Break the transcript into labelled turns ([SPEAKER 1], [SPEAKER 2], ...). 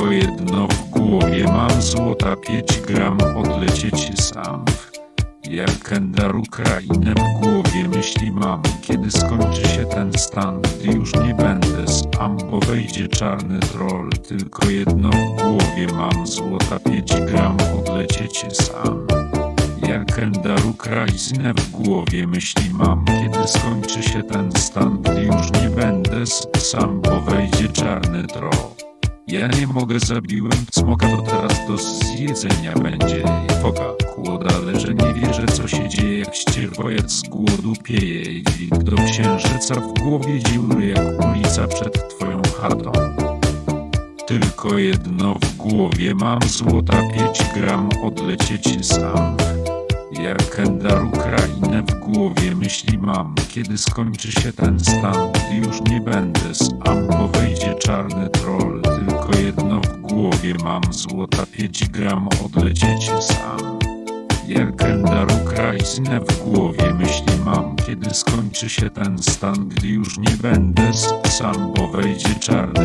[SPEAKER 1] Tylko jedno w głowie mam, złota 5 gram, odlecieć sam. Jak Kendar Ukrainę w głowie myśli mam, kiedy skończy się ten stan, gdy już nie będę sam, bo wejdzie czarny troll. Tylko jedno w głowie mam, złota 5 gram, odlecieć sam. Jak Kendar Ukrainę w głowie myśli mam, kiedy skończy się ten stan, gdy już nie będę sam, bo wejdzie czarny troll. Ja nie mogę, zabiłem smoka, to teraz do zjedzenia będzie foka. Kłoda leży, nie wierzę co się dzieje, jak ścierwojec z głodu pieje. I dźwig do księżyca w głowie dziury, jak ulica przed twoją chatą. Tylko jedno w głowie mam, złota 5 gram, odlecieć sam. Jak Kendar Ukrainę w głowie myśli mam, kiedy skończy się ten stan, gdy już nie będę sam, bo wejdzie czarny troll. Tylko jedno w głowie mam, złota 5 gram, odlecieć sam. Jak Kendar Ukrainę w głowie myśli mam, kiedy skończy się ten stan, gdy już nie będę sam, bo wejdzie czarny